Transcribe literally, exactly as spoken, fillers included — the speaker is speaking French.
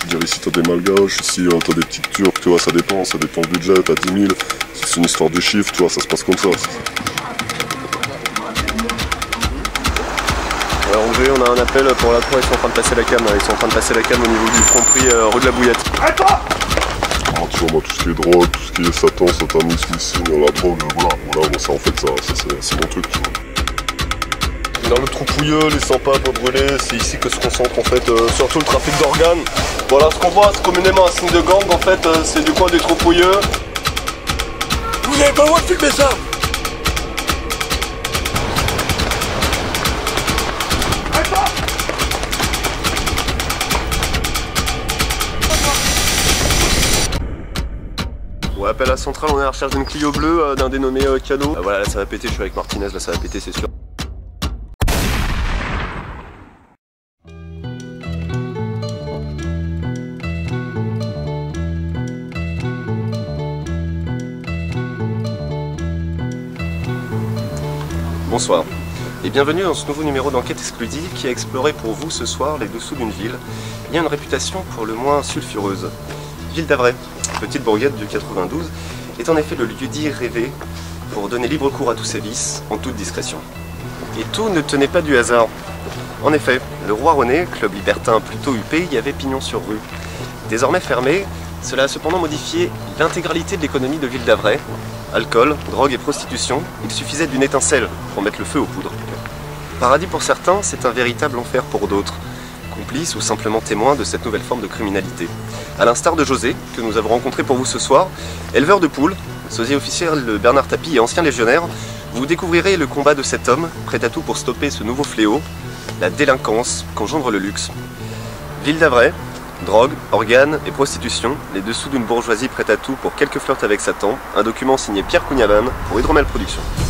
dire, ici t'as des malgaches, ici euh, t'as des petites turcs, tu vois, ça dépend, ça dépend du budget, t'as dix mille, c'est une histoire de chiffres, tu vois, ça se passe comme ça. Alors Angers, on a un appel pour la Croix, ils sont en train de passer la cam, ils sont en train de passer la cam au niveau du Franprix euh, rue de la Bouillette. Ah, tu vois, moi tout ce qui est drogue, tout ce qui est satan, satanisme ici, la drogue, voilà, voilà, moi ça en fait ça, ça c'est mon truc, tu vois. Dans le trou pouilleux, les sans-pas pas brûlés, c'est ici que se concentre en fait euh, surtout le trafic d'organes. Voilà, ce qu'on voit, c'est communément un signe de gang en fait, euh, c'est du coin des trous pouilleux. Vous n'avez pas le droit de filmer ça! Ouais, appel à la centrale, on est à la recherche d'une Clio bleue, euh, d'un dénommé euh, Cano. Euh, voilà, là ça va péter, je suis avec Martinez, là ça va péter, c'est sûr. Bonsoir et bienvenue dans ce nouveau numéro d'enquête exclusive qui a exploré pour vous ce soir les dessous d'une ville ayant une réputation pour le moins sulfureuse. Ville d'Avray, petite bourgade du quatre-vingt-douze, est en effet le lieu-dit rêvé pour donner libre cours à tous ses vices en toute discrétion. Et tout ne tenait pas du hasard. En effet, le Roi René, club libertin plutôt huppé, y avait pignon sur rue. Désormais fermé, cela a cependant modifié l'intégralité de l'économie de Ville d'Avray. Alcool, drogue et prostitution, il suffisait d'une étincelle pour mettre le feu aux poudres. Paradis pour certains, c'est un véritable enfer pour d'autres, complices ou simplement témoins de cette nouvelle forme de criminalité. A l'instar de José, que nous avons rencontré pour vous ce soir, éleveur de poules, sosie officiel de Bernard Tapie et ancien légionnaire, vous découvrirez le combat de cet homme, prêt à tout pour stopper ce nouveau fléau, la délinquance qu'engendre le luxe. Ville d'Avray, drogue, organes et prostitution, les dessous d'une bourgeoisie prête à tout pour quelques flirts avec Satan, un document signé Pierre Cougnaban pour Hydromel Productions.